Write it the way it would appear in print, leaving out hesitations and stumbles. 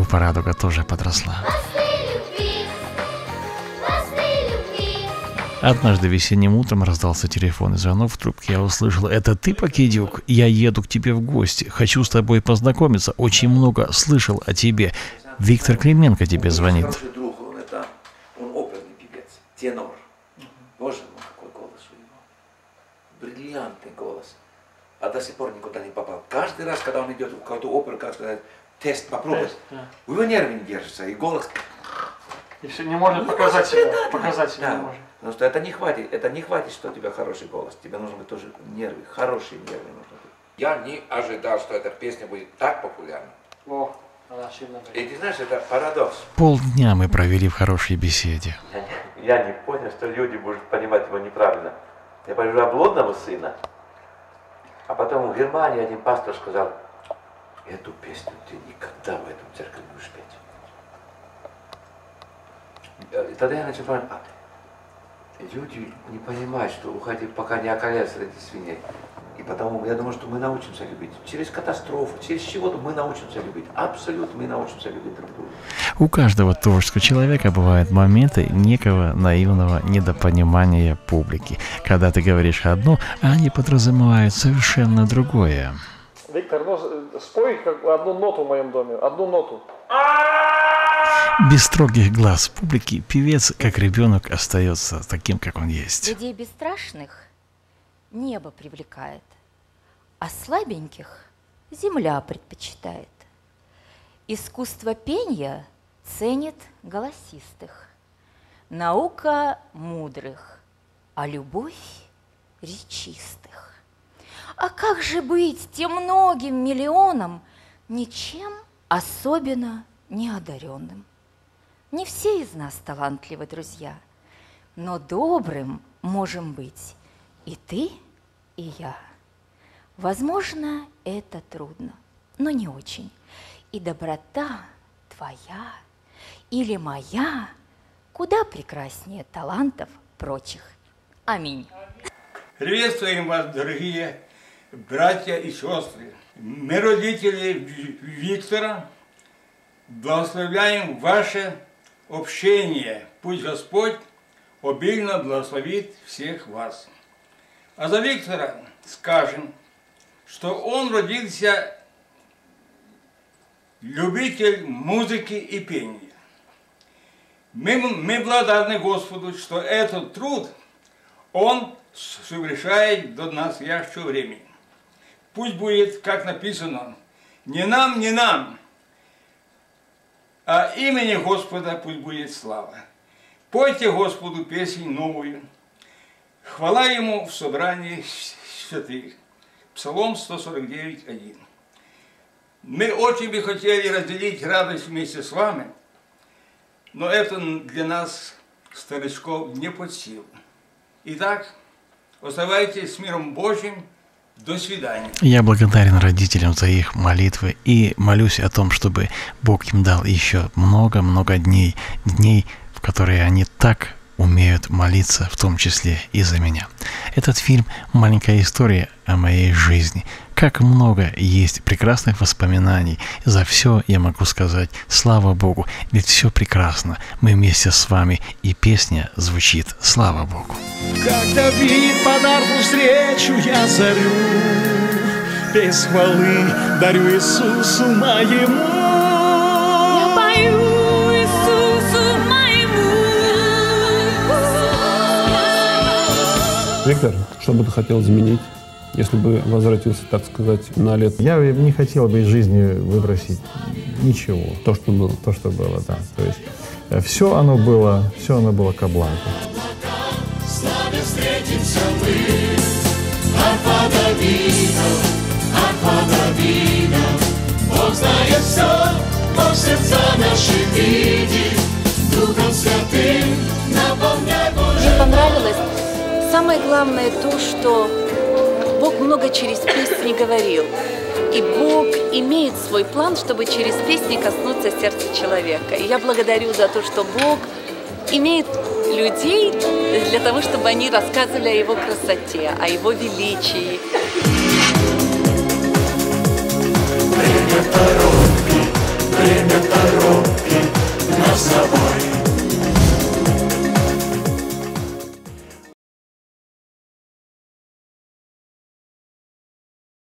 группа «Радуга» тоже подросла. Однажды весенним утром раздался телефонный звонок в трубке. Я услышал: «Это ты, Покидюк? Я еду к тебе в гости. Хочу с тобой познакомиться. Очень много слышал о тебе. Виктор Клименко тебе звонит». Хороший друг, он оперный певец, тенор. Боже мой, какой голос у него. Бриллиантный голос. А до сих пор никуда не попал. Каждый раз, когда он идет в какую-то оперу, как сказать, тест попробовать, у него нервы не держатся, и голос... И все не может показать себя, да, не может. Потому что это не хватит, что у тебя хороший голос. Тебе нужно быть тоже нервы, хорошие нервы нужно быть. Я не ожидал, что эта песня будет так популярна. О, она сильно. И ты знаешь, это парадокс. Полдня мы провели в хорошей беседе. Я не понял, что люди будут понимать его неправильно. Я понял блудного сына. А потом в Германии один пастор сказал: эту песню ты никогда в этом церкви не будешь петь. И тогда я начал понимать, люди не понимают, что уходи, пока не околеют среди свиней. И потому я думаю, что мы научимся любить. Через катастрофу, через чего-то мы научимся любить. Абсолютно мы научимся любить друг друга. У каждого творческого человека бывают моменты некого наивного недопонимания публики. Когда ты говоришь одно, а они подразумевают совершенно другое. Виктор, ну спой одну ноту в моем доме, одну ноту. Без строгих глаз публики певец, как ребенок, остается таким, как он есть. Людей бесстрашных небо привлекает, а слабеньких земля предпочитает. Искусство пения ценит голосистых, наука мудрых, а любовь речистых. А как же быть тем многим миллионам, ничем особенно неодаренным? Не все из нас талантливы, друзья, но добрым можем быть и ты, и я. Возможно, это трудно, но не очень. И доброта твоя или моя куда прекраснее талантов прочих. Аминь. Приветствуем вас, дорогие братья и сестры. Мы, родители Виктора, благословляем ваше общение. Пусть Господь обильно благословит всех вас. А за Виктора скажем, что он родился любитель музыки и пения. Мы благодарны Господу, что этот труд он совершает до настоящего времени. Пусть будет, как написано, не нам, а имени Господа пусть будет слава. Пойте Господу песнь новую. Хвала Ему в собрании святых. Псалом 149:1. Мы очень бы хотели разделить радость вместе с вами, но это для нас, старичков, не под силу. Итак, оставайтесь с миром Божьим. До свидания. Я благодарен родителям за их молитвы и молюсь о том, чтобы Бог им дал еще много-много дней, в которые они так умеют молиться, в том числе и за меня. Этот фильм – маленькая история о моей жизни. Как много есть прекрасных воспоминаний. За все я могу сказать слава Богу, ведь все прекрасно. Мы вместе с вами, и песня звучит «Слава Богу». Как Давид под арфу встречу я зарю, без хвалы дарю Иисусу моему. Я пою Иисусу моему. Виктор, что бы ты хотел изменить, если бы возвратился, так сказать, на лет? Я не хотел бы из жизни выбросить ничего. То, что было. То, что было, да. То есть все оно было ко благу. Встретимся мы, арфа Давида, Бог знает все, Бог сердца наши видит, Духом Святым наполняй Божий. Мне понравилось самое главное то, что Бог много через песни говорил. И Бог имеет свой план, чтобы через песни коснуться сердца человека. И я благодарю за то, что Бог имеет людей для того, чтобы они рассказывали о Его красоте, о Его величии. Время коробки, время дорог.